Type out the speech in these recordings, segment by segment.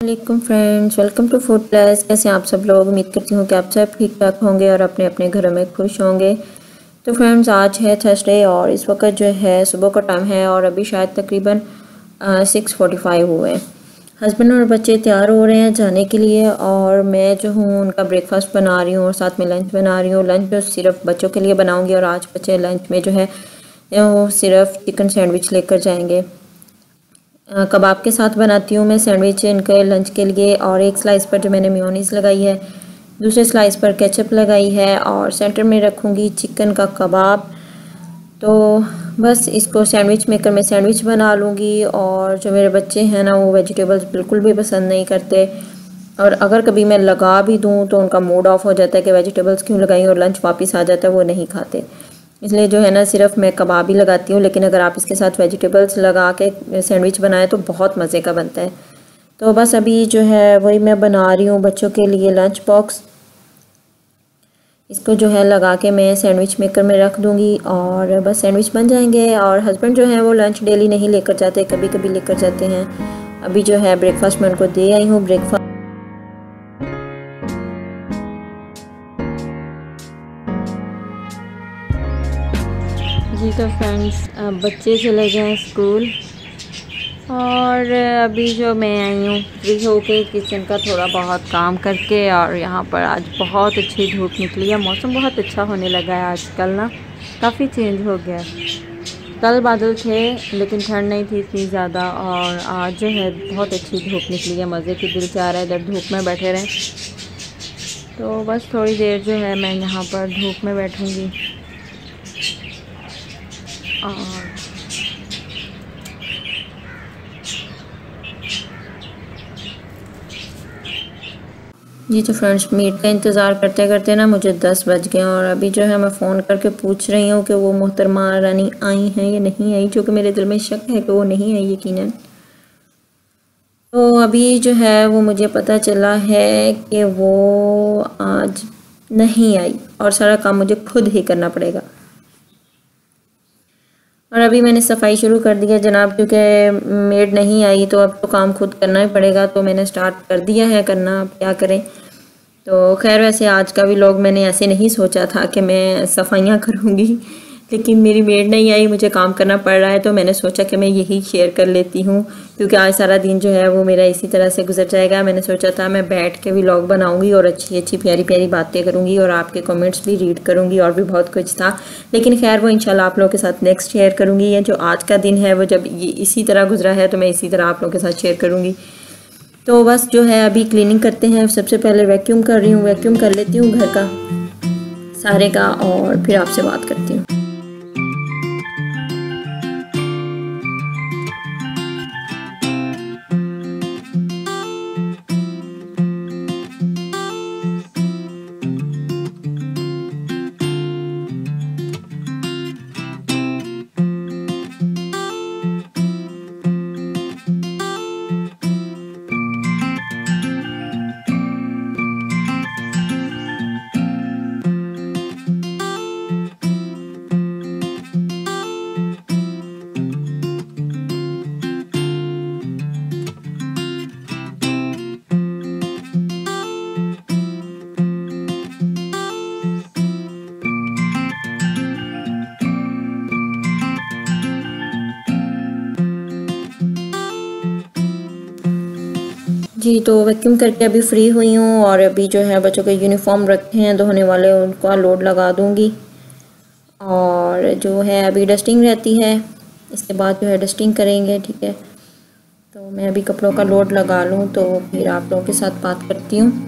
वालेकुम friends, welcome to food plus. कैसे हैं आप सब लोग? उम्मीद करती हूँ कि आप सब ठीक ठाक होंगे और अपने अपने घरों में खुश होंगे। तो फ्रेंड्स, आज है थर्सडे और इस वक्त जो है सुबह का टाइम है और अभी शायद तकरीबन 6:45 हुए हैं। हस्बैंड और बच्चे तैयार हो रहे हैं जाने के लिए और मैं जो हूँ उनका ब्रेकफास्ट बना रही हूँ और साथ में लंच बना रही हूँ। लंच जो सिर्फ बच्चों के लिए बनाऊँगी और आज बच्चे लंच में जो है वो सिर्फ चिकन सैंडविच लेकर जाएंगे। कबाब के साथ बनाती हूँ मैं सैंडविच इनके लंच के लिए। और एक स्लाइस पर जो मैंने मेयोनीज़ लगाई है, दूसरे स्लाइस पर केचप लगाई है और सेंटर में रखूँगी चिकन का कबाब। तो बस इसको सैंडविच मेकर में सैंडविच बना लूँगी। और जो मेरे बच्चे हैं ना, वो वेजिटेबल्स बिल्कुल भी पसंद नहीं करते और अगर कभी मैं लगा भी दूँ तो उनका मूड ऑफ हो जाता है कि वेजिटेबल्स क्यों लगाई, और लंच वापस आ जाता है, वो नहीं खाते। इसलिए जो है ना सिर्फ मैं कबाब ही लगाती हूँ, लेकिन अगर आप इसके साथ वेजिटेबल्स लगा के सैंडविच बनाएं तो बहुत मज़े का बनता है। तो बस अभी जो है वही मैं बना रही हूँ बच्चों के लिए लंच बॉक्स। इसको जो है लगा के मैं सैंडविच मेकर में रख दूँगी और बस सैंडविच बन जाएंगे। और हस्बैंड जो है वो लंच डेली नहीं लेकर जाते, कभी कभी लेकर जाते हैं। अभी जो है ब्रेकफास्ट मैं उनको दे आई हूँ। ब्रेकफास्ट जी तो फ्रेंड्स, बच्चे चले गए हैं स्कूल और अभी जो मैं आई हूँ फ्री होके किचन का थोड़ा बहुत काम करके। और यहाँ पर आज बहुत अच्छी धूप निकली है, मौसम बहुत अच्छा होने लगा है आजकल ना, काफ़ी चेंज हो गया। कल बादल थे लेकिन ठंड नहीं थी इतनी ज़्यादा, और आज जो है बहुत अच्छी धूप निकली है, मज़े की। दिल चाह रहा है इधर धूप में बैठे रहें। तो बस थोड़ी देर जो है मैं यहाँ पर धूप में बैठूँगी। और जी तो फ्रेंड्स, मीट का इंतज़ार करते करते ना मुझे 10 बज गए और अभी जो है मैं फ़ोन करके पूछ रही हूँ कि वो मोहतरमा रानी आई हैं या नहीं आई, जो कि मेरे दिल में शक है कि वो नहीं आई यकीनन। तो अभी जो है वो मुझे पता चला है कि वो आज नहीं आई और सारा काम मुझे खुद ही करना पड़ेगा। और अभी मैंने सफाई शुरू कर दी है जनाब, क्योंकि मेड नहीं आई तो अब तो काम खुद करना ही पड़ेगा। तो मैंने स्टार्ट कर दिया है करना, अब क्या करें। तो खैर, वैसे आज का व्लॉग मैंने ऐसे नहीं सोचा था कि मैं सफाइयाँ करूँगी, लेकिन मेरी मेड नहीं आई, मुझे काम करना पड़ रहा है, तो मैंने सोचा कि मैं यही शेयर कर लेती हूँ, क्योंकि आज सारा दिन जो है वो मेरा इसी तरह से गुजर जाएगा। मैंने सोचा था मैं बैठ के व्लॉग बनाऊँगी और अच्छी अच्छी प्यारी प्यारी बातें करूँगी और आपके कमेंट्स भी रीड करूँगी और भी बहुत कुछ था। लेकिन खैर, वो इंशाल्लाह आप लोगों के साथ नेक्स्ट शेयर करूँगी। ये जो आज का दिन है वो जब ये इसी तरह गुजरा है तो मैं इसी तरह आप लोगों के साथ शेयर करूँगी। तो बस जो है अभी क्लीनिंग करते हैं। सबसे पहले वैक्यूम कर रही हूँ, वैक्यूम कर लेती हूँ घर का सारे का और फिर आपसे बात करती हूँ। जी तो वैक्यूम करके अभी फ्री हुई हूँ और अभी जो है बच्चों के यूनिफॉर्म रखे हैं धोने वाले, उनका लोड लगा दूँगी। और जो है अभी डस्टिंग रहती है, इसके बाद जो है डस्टिंग करेंगे, ठीक है। तो मैं अभी कपड़ों का लोड लगा लूँ तो फिर आप लोगों के साथ बात करती हूँ।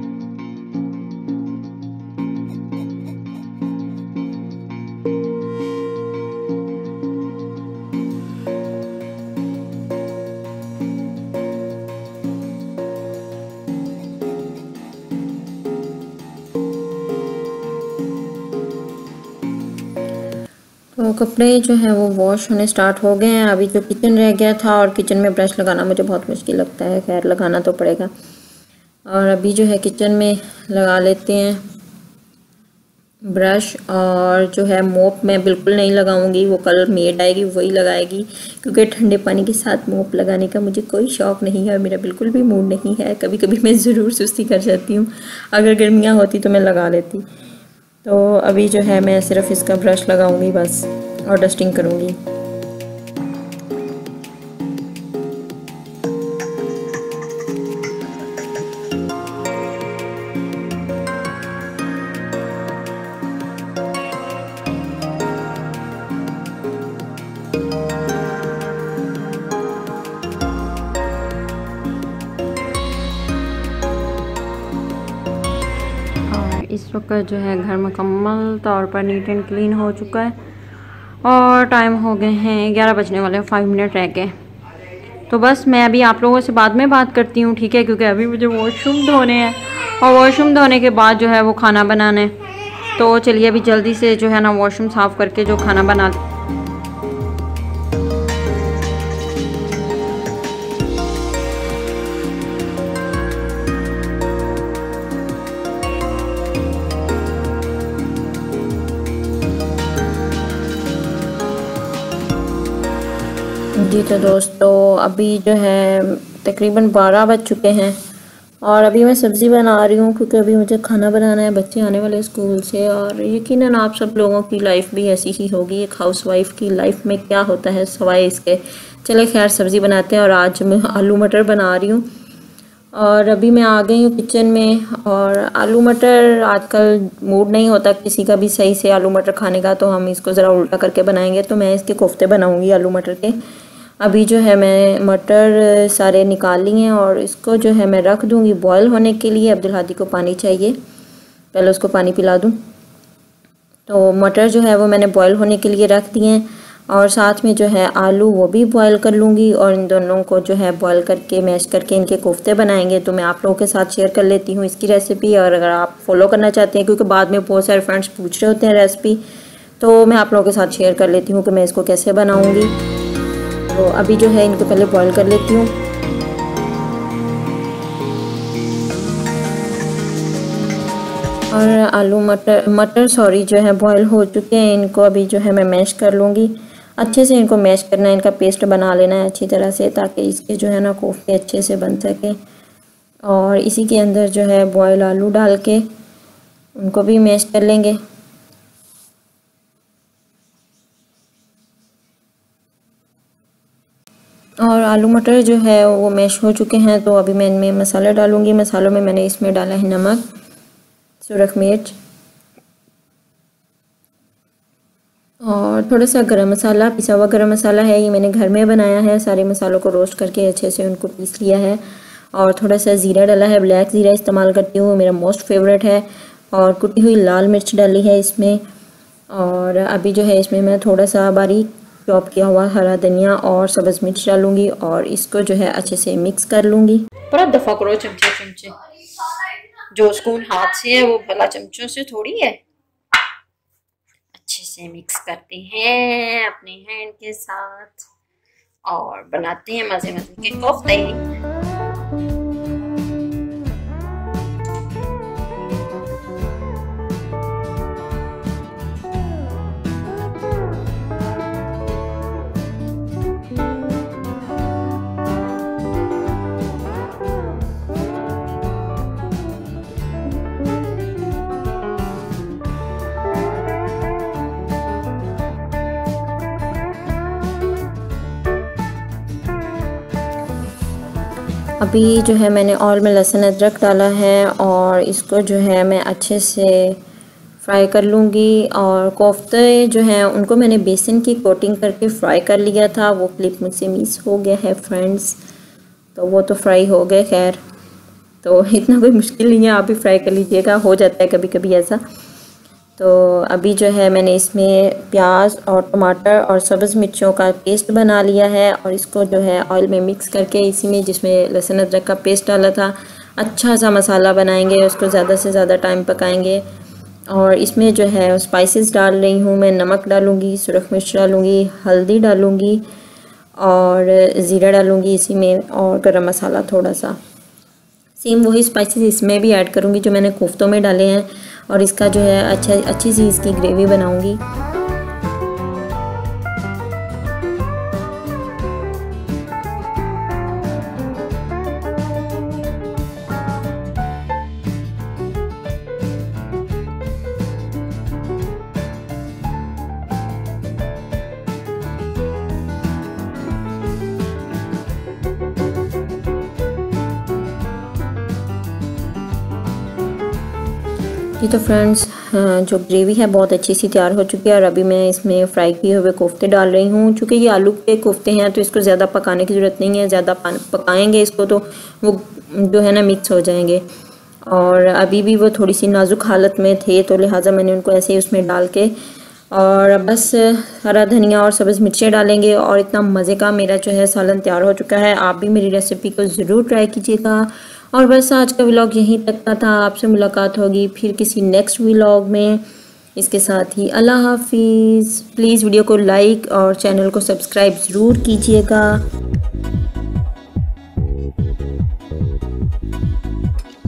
तो कपड़े जो है वो वॉश होने स्टार्ट हो गए हैं। अभी जो किचन रह गया था, और किचन में ब्रश लगाना मुझे बहुत मुश्किल लगता है, खैर लगाना तो पड़ेगा। और अभी जो है किचन में लगा लेते हैं ब्रश और जो है मोप मैं बिल्कुल नहीं लगाऊंगी, वो कल मेड आएगी वही लगाएगी, क्योंकि ठंडे पानी के साथ मोप लगाने का मुझे कोई शौक़ नहीं है, मेरा बिल्कुल भी मूड नहीं है। कभी कभी मैं ज़रूर सुस्ती कर जाती हूँ, अगर गर्मियाँ होती तो मैं लगा लेती। तो अभी जो है मैं सिर्फ इसका ब्रश लगाऊंगी बस और डस्टिंग करूँगी। इस वक्त जो है घर मुकम्मल तौर पर नीट एंड क्लीन हो चुका है और टाइम हो गए हैं 11 बजने वाले, 5 मिनट रह गए। तो बस मैं अभी आप लोगों से बाद में बात करती हूँ, ठीक है, क्योंकि अभी मुझे वॉशरूम धोने हैं और वॉशरूम धोने के बाद जो है वो खाना बनाना है। तो चलिए अभी जल्दी से जो है ना वॉशरूम साफ़ करके जो खाना बना जी। तो दोस्तों अभी जो है तकरीबन 12 बज चुके हैं और अभी मैं सब्ज़ी बना रही हूँ, क्योंकि अभी मुझे खाना बनाना है, बच्चे आने वाले स्कूल से। और यकीनन आप सब लोगों की लाइफ भी ऐसी ही होगी, एक हाउसवाइफ की लाइफ में क्या होता है सवाए इसके। चले खैर सब्ज़ी बनाते हैं। और आज मैं आलू मटर बना रही हूँ और अभी मैं आ गई हूँ किचन में। और आलू मटर आजकल मूड नहीं होता किसी का भी सही से आलू मटर खाने का, तो हम इसको ज़रा उल्टा करके बनाएंगे। तो मैं इसके कोफ्ते बनाऊँगी आलू मटर के। अभी जो है मैं मटर सारे निकाल लिए हैं और इसको जो है मैं रख दूँगी बॉयल होने के लिए। अब्दुल हादी को पानी चाहिए, पहले उसको पानी पिला दूँ। तो मटर जो है वो मैंने बॉयल होने के लिए रख दिए हैं और साथ में जो है आलू वो भी बॉयल कर लूँगी और इन दोनों को जो है बॉयल करके मैश करके इनके कोफ्ते बनाएंगे। तो मैं आप लोगों के साथ शेयर कर लेती हूँ इसकी रेसिपी। और अगर आप फॉलो करना चाहते हैं, क्योंकि बाद में बहुत सारे फ्रेंड्स पूछ रहे होते हैं रेसिपी, तो मैं आप लोगों के साथ शेयर कर लेती हूँ कि मैं इसको कैसे बनाऊँगी। तो अभी जो है इनको पहले बॉईल कर लेती हूँ। और आलू मटर सॉरी जो है बॉईल हो चुके हैं, इनको अभी जो है मैं मैश कर लूँगी। अच्छे से इनको मैश करना है, इनका पेस्ट बना लेना है अच्छी तरह से, ताकि इसके जो है ना कोफ्ते अच्छे से बन सके। और इसी के अंदर जो है बॉयल आलू डाल के उनको भी मैश कर लेंगे। और आलू मटर जो है वो मैश हो चुके हैं। तो अभी मैं इनमें मसाला डालूँगी। मसालों में मैंने इसमें डाला है नमक, सुरख मिर्च और थोड़ा सा गरम मसाला, पिसा हुआ गरम मसाला है, ये मैंने घर में बनाया है। सारे मसालों को रोस्ट करके अच्छे से उनको पीस लिया है। और थोड़ा सा ज़ीरा डाला है, ब्लैक ज़ीरा इस्तेमाल करती हूँ, मेरा मोस्ट फेवरेट है। और कुटी हुई लाल मिर्च डाली है इसमें। और अभी जो है इसमें मैं थोड़ा सा बारीक चॉप किया हुआ हरा धनिया और सब्ज़ मिर्च डालूँगी और इसको जो है अच्छे से मिक्स कर लूँगी। पर दफ़ा करो चमचे, जो स्पून हाथ से है वो भला चमचों से थोड़ी है। अच्छे से मिक्स करते हैं अपने हैंड के साथ और बनाते हैं मज़े मज़े के कोफ्ते। अभी जो है मैंने ऑयल में लहसुन अदरक डाला है और इसको जो है मैं अच्छे से फ्राई कर लूँगी। और कोफ्ते जो हैं उनको मैंने बेसन की कोटिंग करके फ्राई कर लिया था, वो क्लिप मुझसे मिस हो गया है फ्रेंड्स, तो वो तो फ्राई हो गए। खैर तो इतना कोई मुश्किल नहीं है, आप भी फ्राई कर लीजिएगा, हो जाता है कभी कभी ऐसा। तो अभी जो है मैंने इसमें प्याज और टमाटर और सब्ज़ मिर्चों का पेस्ट बना लिया है और इसको जो है ऑयल में मिक्स करके इसी में जिसमें लहसुन अदरक का पेस्ट डाला था अच्छा सा मसाला बनाएंगे, उसको ज़्यादा से ज़्यादा टाइम पकाएंगे। और इसमें जो है स्पाइसेस डाल रही हूँ मैं, नमक डालूँगी, सुरख मिर्च डालूँगी, हल्दी डालूँगी और ज़ीरा डालूँगी इसी में, और गरम मसाला थोड़ा सा, सेम वही स्पाइसेस इसमें भी ऐड करूँगी जो मैंने कोफ्तों में डाले हैं। और इसका जो है अच्छी सी इसकी ग्रेवी बनाऊंगी। ये तो फ्रेंड्स जो ग्रेवी है बहुत अच्छी सी तैयार हो चुकी है और अभी मैं इसमें फ्राई किए हुए कोफ्ते डाल रही हूँ। चूँकि ये आलू के कोफ्ते हैं तो इसको ज़्यादा पकाने की ज़रूरत नहीं है, ज़्यादा पकाएंगे इसको तो वो जो है ना मिक्स हो जाएंगे। और अभी भी वो थोड़ी सी नाजुक हालत में थे तो लिहाजा मैंने उनको ऐसे ही उसमें डाल के और बस हरा धनिया और सब्ज़ मिर्चें डालेंगे और इतना मज़े का मेरा जो है सालन तैयार हो चुका है। आप भी मेरी रेसिपी को ज़रूर ट्राई कीजिएगा। और बस आज का व्लॉग यहीं तक का था। आपसे मुलाकात होगी फिर किसी नेक्स्ट व्लॉग में। इसके साथ ही अल्लाह हाफिज़। प्लीज़ वीडियो को लाइक और चैनल को सब्सक्राइब ज़रूर कीजिएगा।